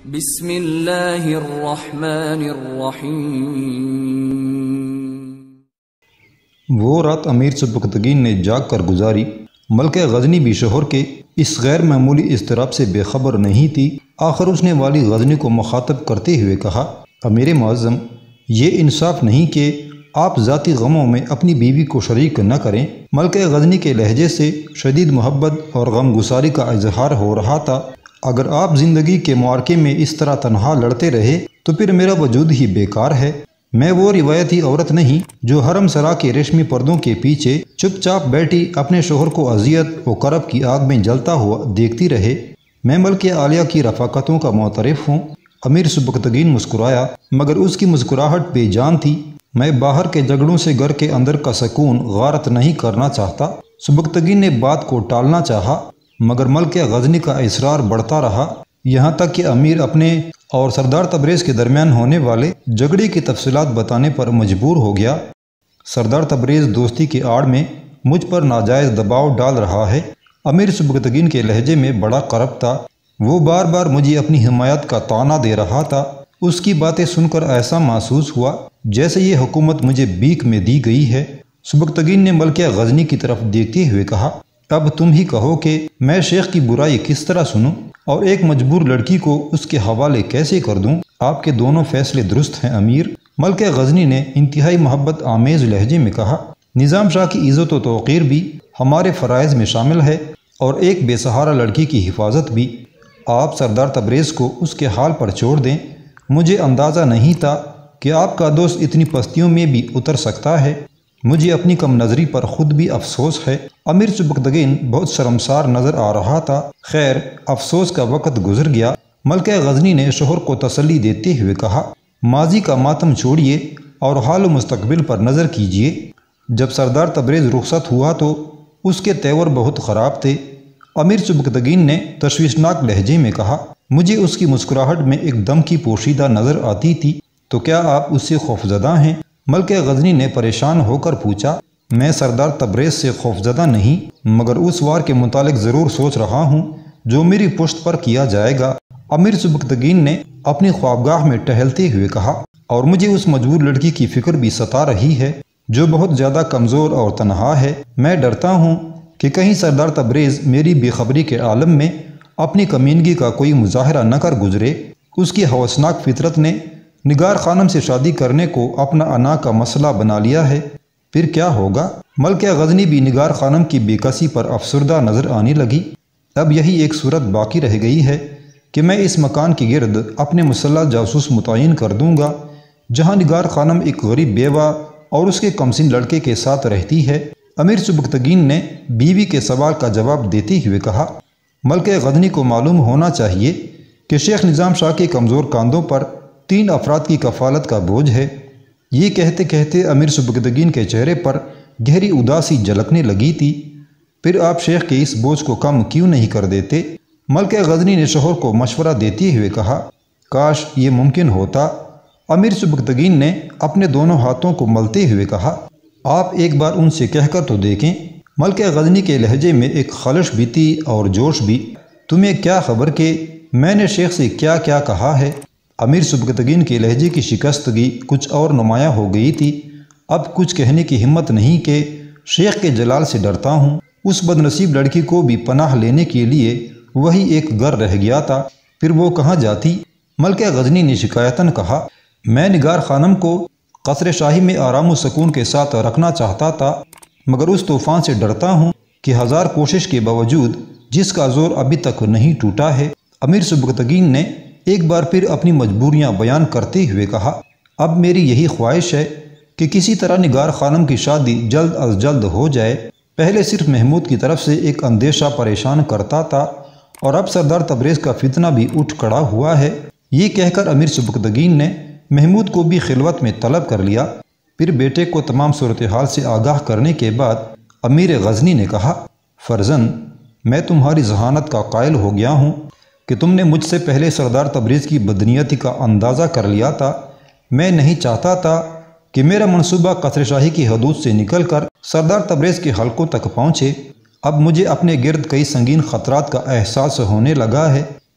بسم اللہ الرحمن الرحیم۔ وہ رات امیر سبکتگین نے جاگ کر گزاری۔ ملکہ غزنی بھی شوہر کے اس غیر معمولی اضطراب سے بے خبر نہیں تھی۔ آخر اس نے والی غزنی کو مخاطب کرتے ہوئے کہا، امیر معظم، یہ انصاف نہیں کہ آپ ذاتی غموں میں اپنی بیوی کو شریک نہ کریں۔ ملکہ غزنی کے لہجے سے شدید محبت اور غم گساری کا اظہار ہو رہا تھا۔ اگر آپ زندگی کے معرکے میں اس طرح تنہا لڑتے رہے تو پھر میرا وجود ہی بیکار ہے۔ میں وہ روایتی عورت نہیں جو حرم سرا کے ریشمی پردوں کے پیچھے چپ چاپ بیٹھی اپنے شوہر کو اذیت و کرب کی آگ میں جلتا ہوا دیکھتی رہے۔ میں ملکہ عالیہ کی رفاقتوں کا معترف ہوں۔ امیر سبکتگین مسکرایا، مگر اس کی مسکراہٹ بے جان تھی۔ میں باہر کے جھگڑوں سے گھر کے اندر کا سکون غارت نہیں کرنا چاہتا۔ سبکتگین نے بات کو ٹالنا چاہا، مگر ملکہ غزنی کا اصرار بڑھتا رہا، یہاں تک کہ امیر اپنے اور سردار تبریز کے درمیان ہونے والے جھگڑے کی تفصیلات بتانے پر مجبور ہو گیا۔ سردار تبریز دوستی کی آڑ میں مجھ پر ناجائز دباؤ ڈال رہا ہے۔ امیر سبکتگین کے لہجے میں بڑا کرب تھا۔ وہ بار بار مجھے اپنی حمایت کا طعنہ دے رہا تھا۔ اس کی باتیں سن کر ایسا محسوس ہوا جیسے یہ حکومت مجھے بھیک میں دی گئی ہے۔ سبکتگین نے ملکہ غزنی کی طرف دیکھتے ہوئے کہا، اب تم ہی کہو کہ میں شیخ کی برائی کس طرح سنوں اور ایک مجبور لڑکی کو اس کے حوالے کیسے کر دوں؟ آپ کے دونوں فیصلے درست ہیں امیر۔ ملکہ غزنی نے انتہائی محبت آمیز لہجے میں کہا، نظام شاہ کی عزت و توقیر بھی ہمارے فرائض میں شامل ہے اور ایک بے سہارا لڑکی کی حفاظت بھی۔ آپ سردار تبریز کو اس کے حال پر چھوڑ دیں۔ مجھے اندازہ نہیں تھا کہ آپ کا دوست اتنی پستیوں میں بھی اتر سکتا ہے۔ مجھے اپنی کم نظری پر خود بھی افسوس ہے۔ امیر سبکتگین بہت شرمسار نظر آ رہا تھا۔ خیر، افسوس کا وقت گزر گیا۔ ملکہ غزنی نے شوہر کو تسلی دیتے ہوئے کہا، ماضی کا ماتم چھوڑیے اور حال و مستقبل پر نظر کیجیے۔ جب سردار تبریز رخصت ہوا تو اس کے تیور بہت خراب تھے۔ امیر سبکتگین نے تشویشناک لہجے میں کہا، مجھے اس کی مسکراہٹ میں ایک دم کی پوشیدہ نظر آتی تھی، تو کیا آپ اس سے خوفزدہ ہیں؟ ملکہ غزنی نے پریشان ہو کر پوچھا، میں سردار تبریز سے خوفزدہ نہیں، مگر اس وار کے متعلق ضرور سوچ رہا ہوں جو میری پشت پر کیا جائے گا۔ امیر سبکتگین نے اپنی خوابگاہ میں ٹہلتے ہوئے کہا، اور مجھے اس مجبور لڑکی کی فکر بھی ستا رہی ہے جو بہت زیادہ کمزور اور تنہا ہے۔ میں ڈرتا ہوں کہ کہیں سردار تبریز میری بے خبری کے عالم میں اپنی کمینگی کا کوئی مظاہرہ نہ کر گزرے۔ اس کی ہوسناک فطرت نے نگار خانم سے شادی کرنے کو اپنا انا کا مسئلہ بنا لیا ہے، پھر کیا ہوگا؟ ملکہ غزنی بھی نگار خانم کی بے کسی پر افسردہ نظر آنے لگی۔ اب یہی ایک صورت باقی رہ گئی ہے کہ میں اس مکان کے گرد اپنے مسلح جاسوس متعین کر دوں گا جہاں نگار خانم ایک غریب بیوہ اور اس کے کمسن لڑکے کے ساتھ رہتی ہے۔ امیر سبکتگین نے بیوی کے سوال کا جواب دیتے ہوئے کہا، ملکہ غزنی کو معلوم ہونا چاہیے کہ شیخ نظام شاہ کے کمزور کاندھوں پر 3 افراد کی کفالت کا بوجھ ہے۔ یہ کہتے کہتے امیر سبکتگین کے چہرے پر گہری اداسی جھلکنے لگی تھی۔ پھر آپ شیخ کے اس بوجھ کو کم کیوں نہیں کر دیتے؟ ملکہ غزنی نے شوہر کو مشورہ دیتے ہوئے کہا، کاش یہ ممکن ہوتا۔ امیر سبکتگین نے اپنے دونوں ہاتھوں کو ملتے ہوئے کہا، آپ ایک بار ان سے کہہ کر تو دیکھیں۔ ملکہ غزنی کے لہجے میں ایک خلش بھی تھی اور جوش بھی۔ تمہیں کیا خبر کہ میں نے شیخ سے کیا کیا کہا ہے؟ امیر سبکتگین کے لہجے کی شکستگی کچھ اور نمایاں ہو گئی تھی۔ اب کچھ کہنے کی ہمت نہیں کہ شیخ کے جلال سے ڈرتا ہوں۔ اس بدنصیب لڑکی کو بھی پناہ لینے کے لیے وہی ایک گھر رہ گیا تھا، پھر وہ کہاں جاتی؟ ملکہ غزنی نے شکایتاً کہا، میں نگار خانم کو قصر شاہی میں آرام و سکون کے ساتھ رکھنا چاہتا تھا، مگر اس طوفان سے ڈرتا ہوں کہ 1000 کوشش کے باوجود جس کا زور ابھی تک نہیں ٹوٹا ہے۔ امیر سبکتگین نے ایک بار پھر اپنی مجبوریاں بیان کرتے ہوئے کہا، اب میری یہی خواہش ہے کہ کسی طرح نگار خانم کی شادی جلد از جلد ہو جائے۔ پہلے صرف محمود کی طرف سے ایک اندیشہ پریشان کرتا تھا اور اب سردار تبریز کا فتنہ بھی اٹھ کھڑا ہوا ہے۔ یہ کہہ کر امیر سبکتگین نے محمود کو بھی خلوت میں طلب کر لیا۔ پھر بیٹے کو تمام صورتحال سے آگاہ کرنے کے بعد امیر غزنی نے کہا، فرزند، میں تمہاری ذہانت کا قائل ہو گیا ہوں کہ تم نے مجھ سے پہلے سردار تبریز کی بدنیتی کا اندازہ کر لیا تھا۔ میں نہیں چاہتا تھا کہ میرا منصوبہ قصر شاہی کی حدود سے نکل کر سردار تبریز کے حلقوں تک پہنچے۔ اب مجھے اپنے گرد کئی سنگین خطرات کا احساس ہونے لگا ہے۔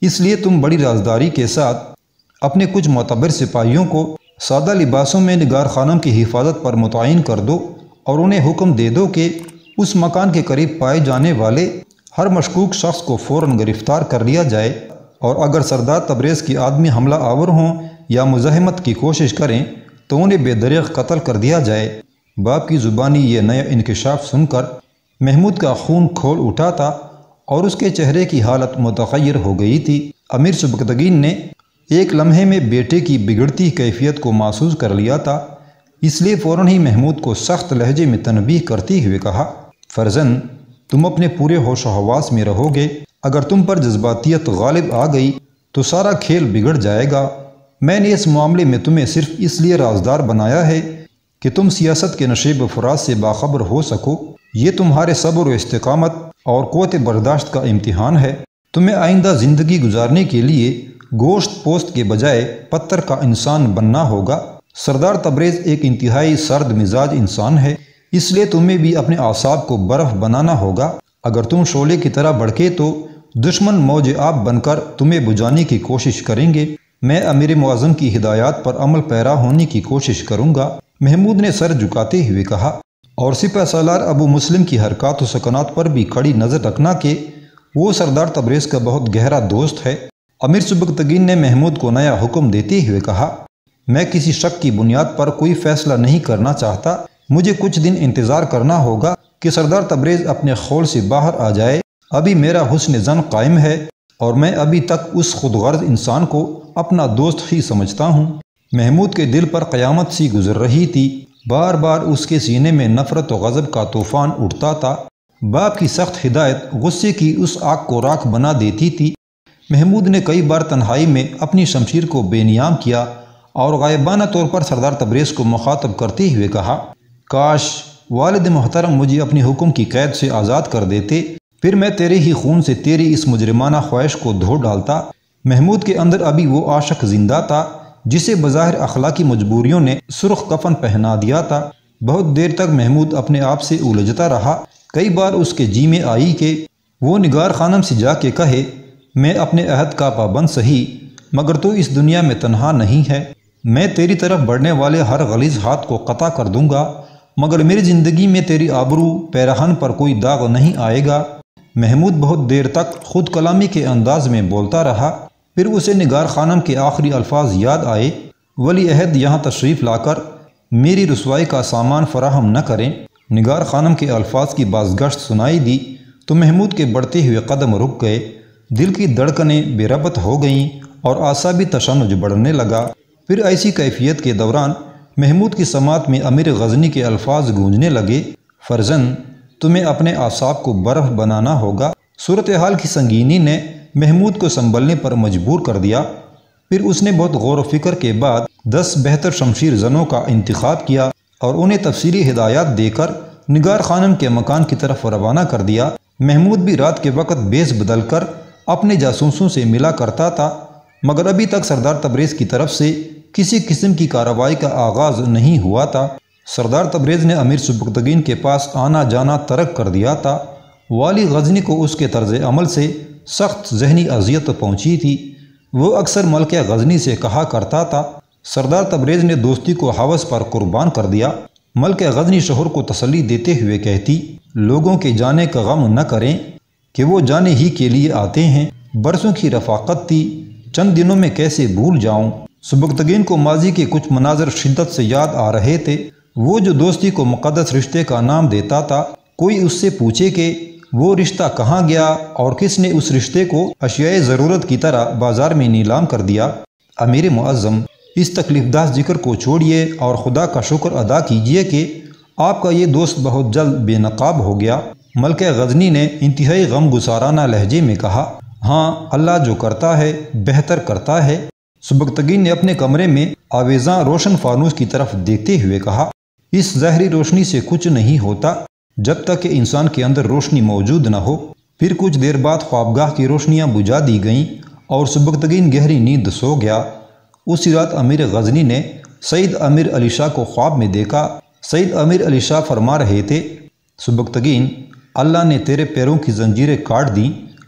اس لیے تم بڑی رازداری کے ساتھ اپنے کچھ معتبر سپاہیوں کو سادہ لباسوں میں نگار خانم کی حفاظت پر متعین کر دو اور انہیں حکم دے دو کہ اس مکان کے قریب پائے جانے والے ہر مشکوک شخص کو فوراً گرفتار کر لیا جائے، اور اگر سردار تبریز کی آدمی حملہ آور ہوں یا مزاحمت کی کوشش کریں تو انہیں بے دریغ قتل کر دیا جائے۔ باپ کی زبانی یہ نیا انکشاف سن کر محمود کا خون کھول اٹھا تھا اور اس کے چہرے کی حالت متغیر ہو گئی تھی۔ امیر سبکتگین نے ایک لمحے میں بیٹے کی بگڑتی کیفیت کو محسوس کر لیا تھا، اس لیے فوراً ہی محمود کو سخت لہجے میں تنبیہ کرتے ہوئے کہا، فرزند، تم اپنے پورے ہوش و حواس میں رہو گے، اگر تم پر جذباتیت غالب آ گئی تو سارا کھیل بگڑ جائے گا۔ میں نے اس معاملے میں تمہیں صرف اس لیے رازدار بنایا ہے کہ تم سیاست کے نشیب و فراز سے باخبر ہو سکو۔ یہ تمہارے صبر و استقامت اور قوت برداشت کا امتحان ہے۔ تمہیں آئندہ زندگی گزارنے کے لیے گوشت پوست کے بجائے پتھر کا انسان بننا ہوگا۔ سردار تبریز ایک انتہائی سرد مزاج انسان ہے، اس لیے تمہیں بھی اپنے اعصاب کو برف بنانا ہوگا۔ اگر تم شعلے کی طرح بھڑکے تو دشمن موج آب بن کر تمہیں بجھانے کی کوشش کریں گے۔ میں امیر معظم کی ہدایات پر عمل پیرا ہونے کی کوشش کروں گا، محمود نے سر جھکاتے ہوئے کہا، اور سپہ سالار ابو مسلم کی حرکات و سکنات پر بھی کھڑی نظر رکھنا کہ وہ سردار تبریز کا بہت گہرا دوست ہے۔ امیر سبکتگین نے محمود کو نیا حکم دیتے ہوئے کہا، میں کسی شک کی بنیاد پر کوئی فیصلہ نہیں کرنا چاہتا، مجھے کچھ دن انتظار کرنا ہوگا کہ سردار تبریز اپنے خول سے باہر آ جائے۔ ابھی میرا حسن ظن قائم ہے اور میں ابھی تک اس خود غرض انسان کو اپنا دوست ہی سمجھتا ہوں۔ محمود کے دل پر قیامت سی گزر رہی تھی، بار بار اس کے سینے میں نفرت و غضب کا طوفان اٹھتا تھا۔ باپ کی سخت ہدایت غصے کی اس آگ کو راکھ بنا دیتی تھی۔ محمود نے کئی بار تنہائی میں اپنی شمشیر کو بے نیام کیا اور غائبانہ طور پر سردار تبریز کو مخاطب کرتے ہوئے کہا، کاش والد محترم مجھے اپنی حکم کی قید سے آزاد کر دیتے، پھر میں تیرے ہی خون سے تیری اس مجرمانہ خواہش کو دھو ڈالتا۔ محمود کے اندر ابھی وہ عاشق زندہ تھا جسے بظاہر اخلاقی مجبوریوں نے سرخ کفن پہنا دیا تھا۔ بہت دیر تک محمود اپنے آپ سے الجھتا رہا۔ کئی بار اس کے جی میں آئی کہ وہ نگار خانم سے جا کے کہے، میں اپنے عہد کا پابند سہی، مگر تو اس دنیا میں تنہا نہیں ہے، میں تیری طرف بڑھنے والے ہر غلیظ ہاتھ کو قطع کر دوں گا، مگر میری زندگی میں تیری آبرو پیرہن پر کوئی داغ نہیں آئے گا۔ محمود بہت دیر تک خود کلامی کے انداز میں بولتا رہا، پھر اسے نگار خانم کے آخری الفاظ یاد آئے، ولی عہد یہاں تشریف لا کر میری رسوائی کا سامان فراہم نہ کریں۔ نگار خانم کے الفاظ کی بازگشت سنائی دی تو محمود کے بڑھتے ہوئے قدم رک گئے، دل کی دھڑکنیں بے ربط ہو گئیں اور اعصابی تشنج بڑھنے لگا۔ پھر ایسی کیفیت کے دوران محمود کی سماعت میں امیر غزنی کے الفاظ گونجنے لگے، فرزند، تمہیں اپنے اعصاب کو برف بنانا ہوگا۔ صورتحال کی سنگینی نے محمود کو سنبھلنے پر مجبور کر دیا۔ پھر اس نے بہت غور و فکر کے بعد 10 بہتر شمشیر زنوں کا انتخاب کیا اور انہیں تفصیلی ہدایات دے کر نگار خانم کے مکان کی طرف روانہ کر دیا۔ محمود بھی رات کے وقت بیس بدل کر اپنے جاسوسوں سے ملا کرتا تھا، مگر ابھی تک سردار تبریز کی طرف سے کسی قسم کی کارروائی کا آغاز نہیں ہوا تھا۔ سردار تبریز نے امیر سبکتگین کے پاس آنا جانا ترک کر دیا تھا۔ والی غزنی کو اس کے طرز عمل سے سخت ذہنی اذیت پہنچی تھی۔ وہ اکثر ملکہ غزنی سے کہا کرتا تھا، سردار تبریز نے دوستی کو ہوس پر قربان کر دیا۔ ملکہ غزنی شوہر کو تسلی دیتے ہوئے کہتی، لوگوں کے جانے کا غم نہ کریں کہ وہ جانے ہی کے لیے آتے ہیں، برسوں کی رفاقت تھی، چند دنوں میں کیسے بھول جاؤں۔ سبکتگین کو ماضی کے کچھ مناظر شدت سے یاد آ رہے تھے۔ وہ جو دوستی کو مقدس رشتے کا نام دیتا تھا، کوئی اس سے پوچھے کہ وہ رشتہ کہاں گیا اور کس نے اس رشتے کو اشیاء ضرورت کی طرح بازار میں نیلام کر دیا۔ امیر معظم، اس تکلیف دہ ذکر کو چھوڑیے اور خدا کا شکر ادا کیجیے کہ آپ کا یہ دوست بہت جلد بے نقاب ہو گیا۔ ملکہ غزنی نے انتہائی غم گسارانہ لہجے میں کہا، ہاں، اللہ جو کرتا ہے بہتر کرتا ہے۔ سبکتگین نے اپنے کمرے میں آویزاں روشن فانوس کی طرف دیکھتے ہوئے کہا، اس ظاہری روشنی سے کچھ نہیں ہوتا جب تک کہ انسان کے اندر روشنی موجود نہ ہو۔ پھر کچھ دیر بعد خوابگاہ کی روشنیاں بجھا دی گئیں اور سبکتگین گہری نیند سو گیا۔ اسی رات امیر غزنی نے سید امیر علی شاہ کو خواب میں دیکھا۔ سید امیر علی شاہ فرما رہے تھے، سبکتگین، اللہ نے تیرے پیروں کی زنجیریں کاٹ دیں،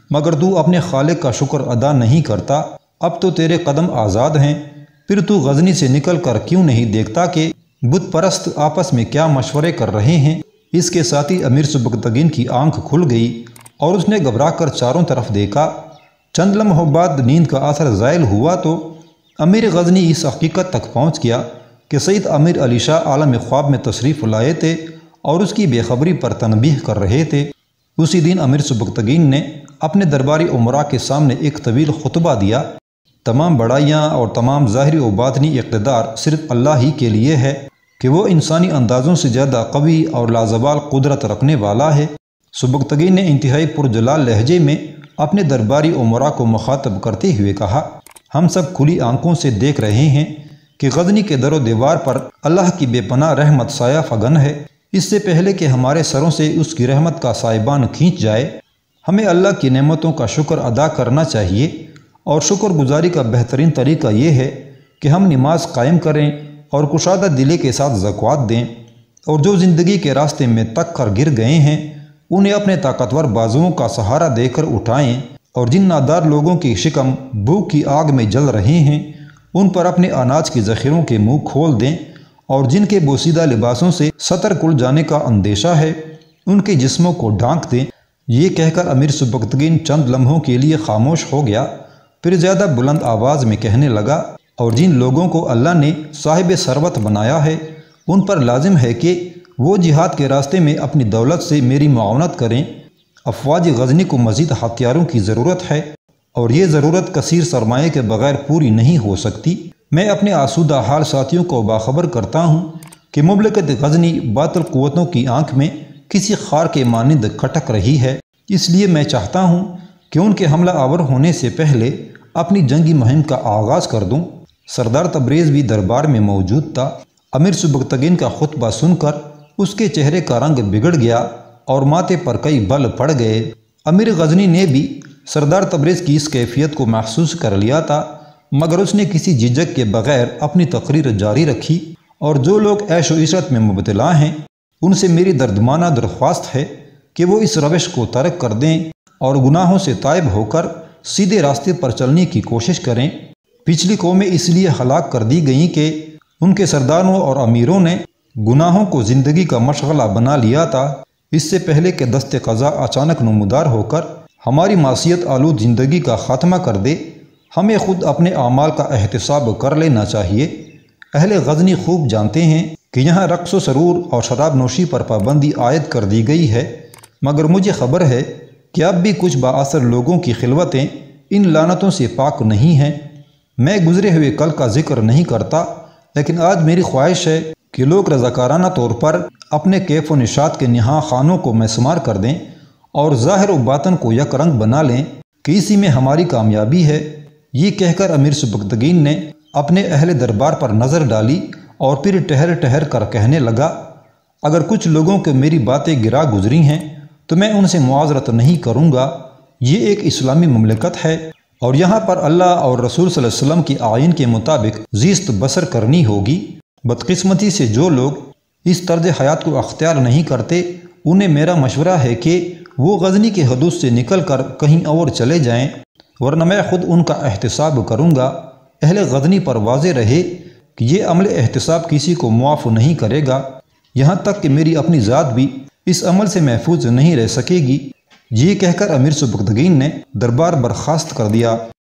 مگر تو اپنے خالق کا شکر ادا نہیں کرتا۔ اب تو تیرے قدم آزاد ہیں، پھر تو غزنی سے نکل کر کیوں نہیں دیکھتا کہ بت پرست آپس میں کیا مشورے کر رہے ہیں؟ اس کے ساتھ ہی امیر سبکتگین کی آنکھ کھل گئی اور اس نے گھبرا کر چاروں طرف دیکھا۔ چند لمحوں بعد نیند کا اثر زائل ہوا تو امیر غزنی اس حقیقت تک پہنچ گیا کہ سید امیر علی شاہ عالم خواب میں تشریف لائے تھے اور اس کی بے خبری پر تنبیہ کر رہے تھے۔ اسی دن امیر سبکتگین نے اپنے درباری امراء کے سامنے ایک طویل خطبہ دیا۔ تمام بڑائیاں اور تمام ظاہری و باطنی اقتدار صرف اللہ ہی کے لیے ہے کہ وہ انسانی اندازوں سے زیادہ قوی اور لازوال قدرت رکھنے والا ہے۔ سبکتگین نے انتہائی پرجلال لہجے میں اپنے درباری امراء کو مخاطب کرتے ہوئے کہا، ہم سب کھلی آنکھوں سے دیکھ رہے ہیں کہ غزنی کے در و دیوار پر اللہ کی بے پناہ رحمت سایہ فگن ہے۔ اس سے پہلے کہ ہمارے سروں سے اس کی رحمت کا سائبان کھینچ جائے، ہمیں اللہ کی نعمتوں کا شکر ادا کرنا چاہیے، اور شکر گزاری کا بہترین طریقہ یہ ہے کہ ہم نماز قائم کریں اور کشادہ دلی کے ساتھ زکوٰۃ دیں، اور جو زندگی کے راستے میں تک کر گر گئے ہیں انہیں اپنے طاقتور بازوؤں کا سہارا دے کر اٹھائیں، اور جن نادار لوگوں کی شکم بھوک کی آگ میں جل رہے ہیں ان پر اپنے اناج کے ذخیروں کے منہ کھول دیں، اور جن کے بوسیدہ لباسوں سے ستر کھل جانے کا اندیشہ ہے ان کے جسموں کو ڈھانک دیں۔ یہ کہہ کر امیر سبکتگین چند لمحوں کے لیے خاموش ہو گیا، پھر زیادہ بلند آواز میں کہنے لگا، اور جن لوگوں کو اللہ نے صاحب ثروت بنایا ہے ان پر لازم ہے کہ وہ جہاد کے راستے میں اپنی دولت سے میری معاونت کریں۔ افواج غزنی کو مزید ہتھیاروں کی ضرورت ہے، اور یہ ضرورت کثیر سرمایے کے بغیر پوری نہیں ہو سکتی۔ میں اپنے آسودہ حال ساتھیوں کو باخبر کرتا ہوں کہ مملکت غزنی باطل قوتوں کی آنکھ میں کسی خار کے مانند کھٹک رہی ہے، اس لیے میں چاہتا ہوں کہ ان کے حملہ آور ہونے سے پہلے اپنی جنگی مہم کا آغاز کر دوں۔ سردار تبریز بھی دربار میں موجود تھا۔ امیر سبکتگین کا خطبہ سن کر اس کے چہرے کا رنگ بگڑ گیا اور ماتھے پر کئی بل پڑ گئے۔ امیر غزنی نے بھی سردار تبریز کی اس کیفیت کو محسوس کر لیا تھا، مگر اس نے کسی جھجک کے بغیر اپنی تقریر جاری رکھی، اور جو لوگ عیش و عشرت میں مبتلا ہیں ان سے میری دردمانہ درخواست ہے کہ وہ اس روش کو ترک کر دیں اور گناہوں سے تائب ہو کر سیدھے راستے پر چلنے کی کوشش کریں۔ پچھلی قومیں اس لیے ہلاک کر دی گئیں کہ ان کے سرداروں اور امیروں نے گناہوں کو زندگی کا مشغلہ بنا لیا تھا۔ اس سے پہلے کہ دست قضا اچانک نمودار ہو کر ہماری معصیت آلود زندگی کا خاتمہ کر دے، ہمیں خود اپنے اعمال کا احتساب کر لینا چاہیے۔ اہل غزنی خوب جانتے ہیں کہ یہاں رقص و سرور اور شراب نوشی پر پابندی عائد کر دی گئی ہے، مگر مجھے خبر ہے کہ اب بھی کچھ بااثر لوگوں کی خلوتیں ان لعنتوں سے پاک نہیں ہیں۔ میں گزرے ہوئے کل کا ذکر نہیں کرتا، لیکن آج میری خواہش ہے کہ لوگ رضاکارانہ طور پر اپنے کیف و نشاط کے نہا خانوں کو مسمار کر دیں اور ظاہر و باطن کو یک رنگ بنا لیں کہ اسی میں ہماری کامیابی ہے۔ یہ کہہ کر امیر سبکتگین نے اپنے اہل دربار پر نظر ڈالی اور پھر ٹہر ٹہر کر کہنے لگا، اگر کچھ لوگوں کو میری باتیں گرا گزری ہیں تو میں ان سے معاذرت نہیں کروں گا۔ یہ ایک اسلامی مملکت ہے اور یہاں پر اللہ اور رسول صلی اللہ علیہ وسلم کی آئین کے مطابق زیست بسر کرنی ہوگی۔ بدقسمتی سے جو لوگ اس طرز حیات کو اختیار نہیں کرتے انہیں میرا مشورہ ہے کہ وہ غزنی کے حدود سے نکل کر کہیں اور چلے جائیں، ورنہ میں خود ان کا احتساب کروں گا۔ اہل غزنی پر واضح رہے کہ یہ عمل احتساب کسی کو معاف نہیں کرے گا، یہاں تک کہ میری اپنی ذات بھی اس عمل سے محفوظ نہیں رہ سکے گی۔ یہ کہہ کر امیر سبکتگین نے دربار برخاست کر دیا۔